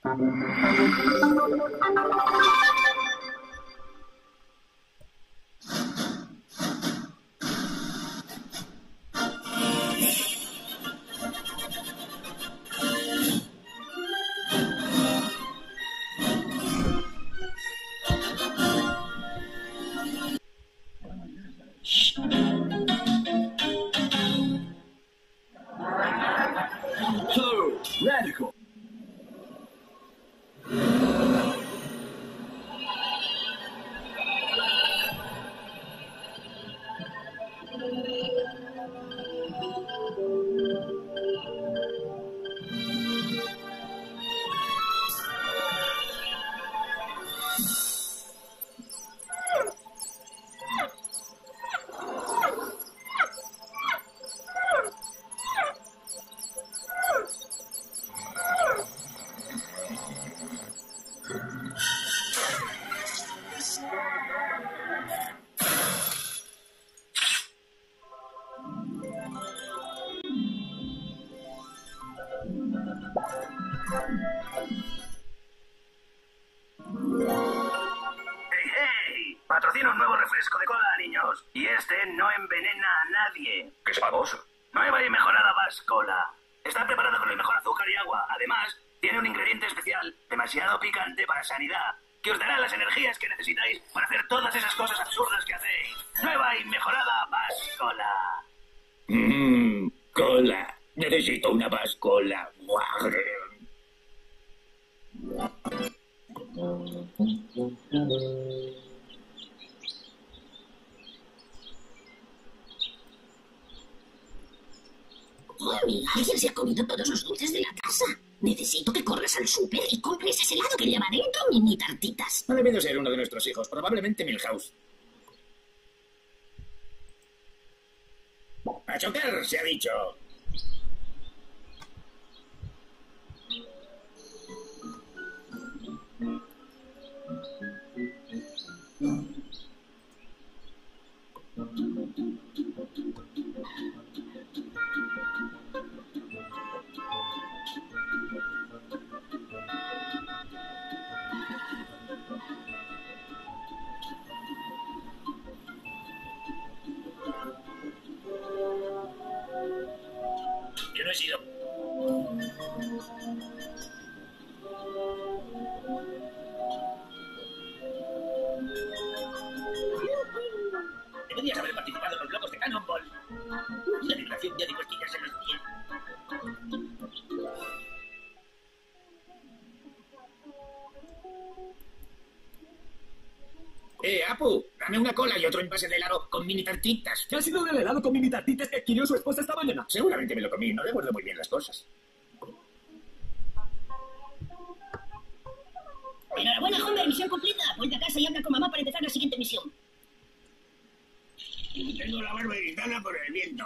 Radical. ¡Hey! Patrocina un nuevo refresco de cola, niños. Y este no envenena a nadie. ¡Qué baboso! Nueva y mejorada Bass Cola. Está preparada con el mejor azúcar y agua. Además, tiene un ingrediente especial, demasiado picante para sanidad, que os dará las energías que necesitáis para hacer todas esas cosas absurdas que hacéis. Nueva y mejorada Bass Cola. Cola. Necesito una Bass Cola. Mami, alguien se ha comido todos los dulces de la casa. Necesito que corras al súper y compres ese helado que lleva dentro mini tartitas. No debe de ser uno de nuestros hijos, probablemente Milhouse. ¡A chocar, se ha dicho! Yo no he sido... Deberías haber participado en los globos de Cannonball. La vibración ya de costillas en los pies. Apu, dame una cola y otro envase de helado con mini tartitas. ¿Qué ha sido del helado con mini tartitas que adquirió su esposa esta mañana? Seguramente me lo comí, no recuerdo muy bien las cosas. Enhorabuena, Homer, misión cumplida. Vuelve a casa y habla con mamá para empezar la siguiente misión. Tengo la barba irritada por el viento.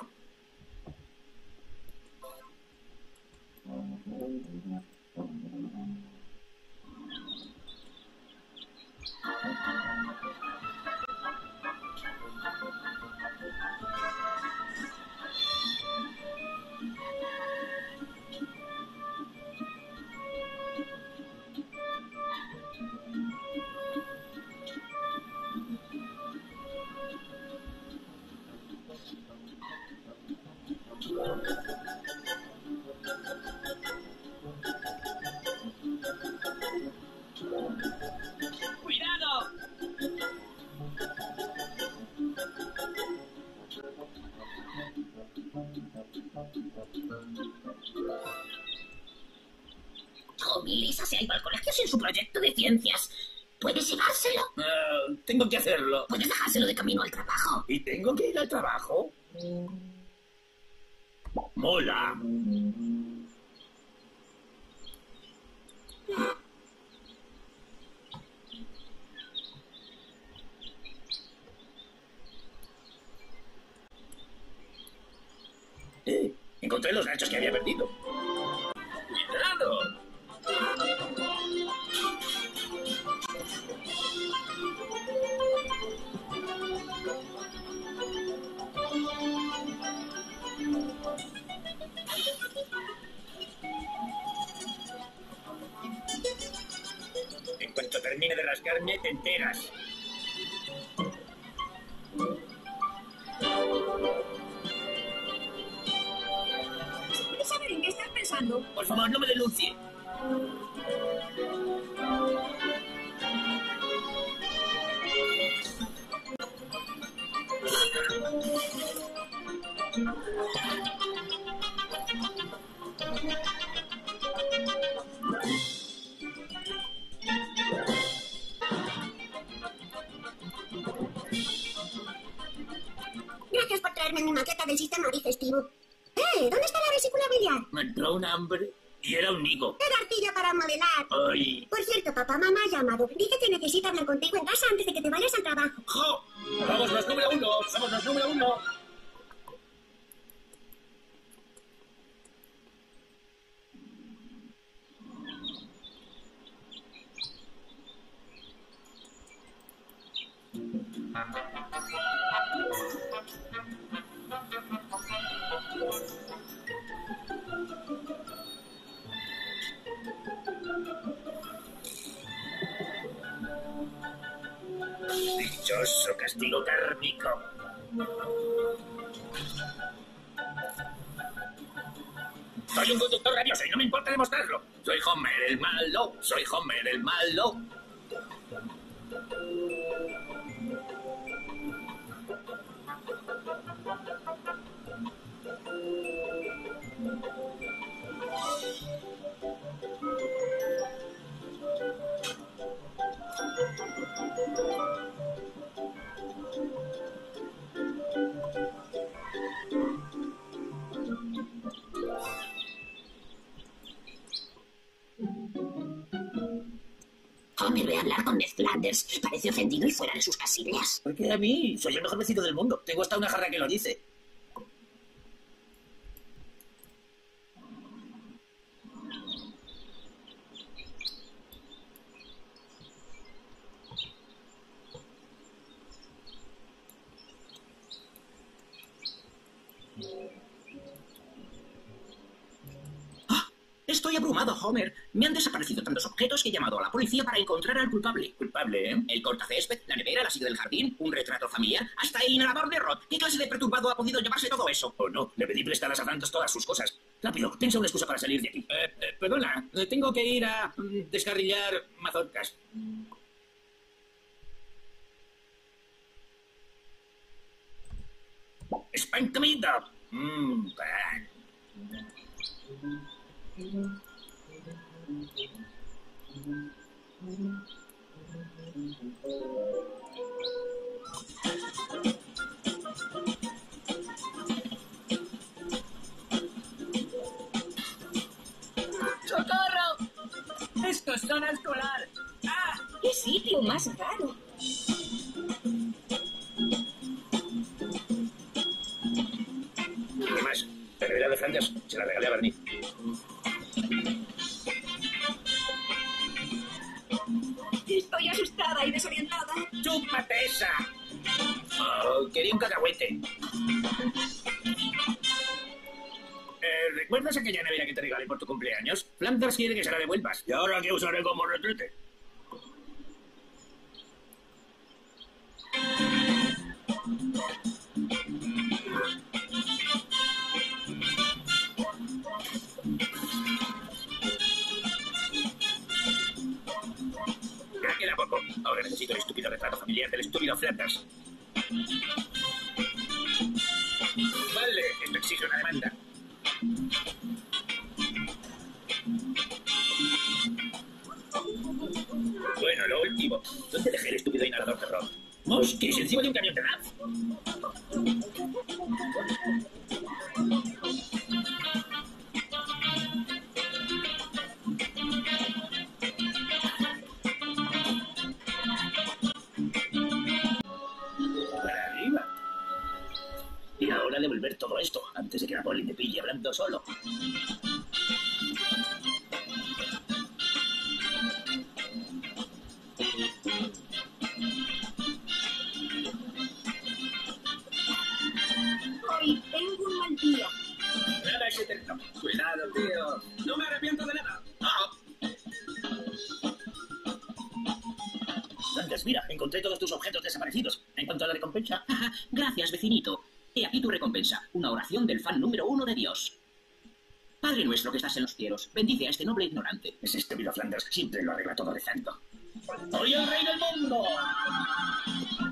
¡Cuidado! Tommy, Lisa se ha ido al colegio sin su proyecto de ciencias. ¿Puedes llevárselo? Tengo que hacerlo. Puedes dejárselo de camino al trabajo. ¿Y tengo que ir al trabajo? Mola. Encontré los ganchos que había perdido. ¡Cuidado! termine de rascarme, te enteras. ¿Puedes saber en qué estás pensando? Por favor, no me denuncie. Gracias por traerme mi maqueta del sistema digestivo. ¿Dónde está la vesícula biliar? Me entró un hambre y era un nico. Era arcilla para modelar. Ay. Por cierto, papá, mamá ha llamado. Dice que necesita hablar contigo en casa antes de que te vayas al trabajo. ¡Jo! ¡Somos los número 1! ¡Somos los número 1! Dichoso castigo kármico. Soy un conductor rabioso y no me importa demostrarlo. Soy Homer el malo. Soy Homer el malo. Homer ve a hablar con Ned Flanders. Parece ofendido y fuera de sus casillas. ¿Por qué a mí? Soy el mejor vecino del mundo. Tengo hasta una jarra que lo dice. Estoy abrumado, Homer. Me han desaparecido tantos objetos que he llamado a la policía para encontrar al culpable. ¿Culpable, eh? El cortacésped, la nevera, la silla del jardín, un retrato familiar, hasta el inhalador de Rod. ¿Qué clase de perturbado ha podido llevarse todo eso? Oh, no. Le pedí prestadas a Frantos todas sus cosas. Rápido, piensa una excusa para salir de aquí. Perdona. Tengo que ir a descarrillar mazorcas. ¡Espancamiento! ¡Socorro! ¡Esto es zona escolar! ¡Ah! ¡Qué sitio más raro! ¿Qué más? La nevera de Flanders. Se la regalé a Bernie. Estoy asustada y desorientada. ¡Chúpate esa! Oh, quería un cacahuete. ¿Recuerdas aquella nevera que te regalé por tu cumpleaños? Flanders quiere que se la devuelvas. ¿Y ahora qué usaré como retrete? Ya queda poco. Ahora necesito el estúpido retrato familiar del estúpido Flanders. Vale, esto exige una demanda. Bueno, lo último. ¿Dónde dejé el estúpido inhalador de Rod? ¡Mosquis! ¡Encima de un camión de RAF! Para arriba. Y ahora devolver todo esto, antes de que la poli me pille hablando solo. Hoy tengo un mal día. Nada es eterno. Cuidado, tío. No me arrepiento de nada. mira, encontré todos tus objetos desaparecidos. En cuanto a la recompensa... Gracias, vecinito. He aquí tu recompensa, una oración del fan número 1 de Dios. Padre nuestro que estás en los cielos, bendice a este noble ignorante. Ese estúpido Flanders siempre lo arregla todo rezando. ¡Soy el rey del mundo!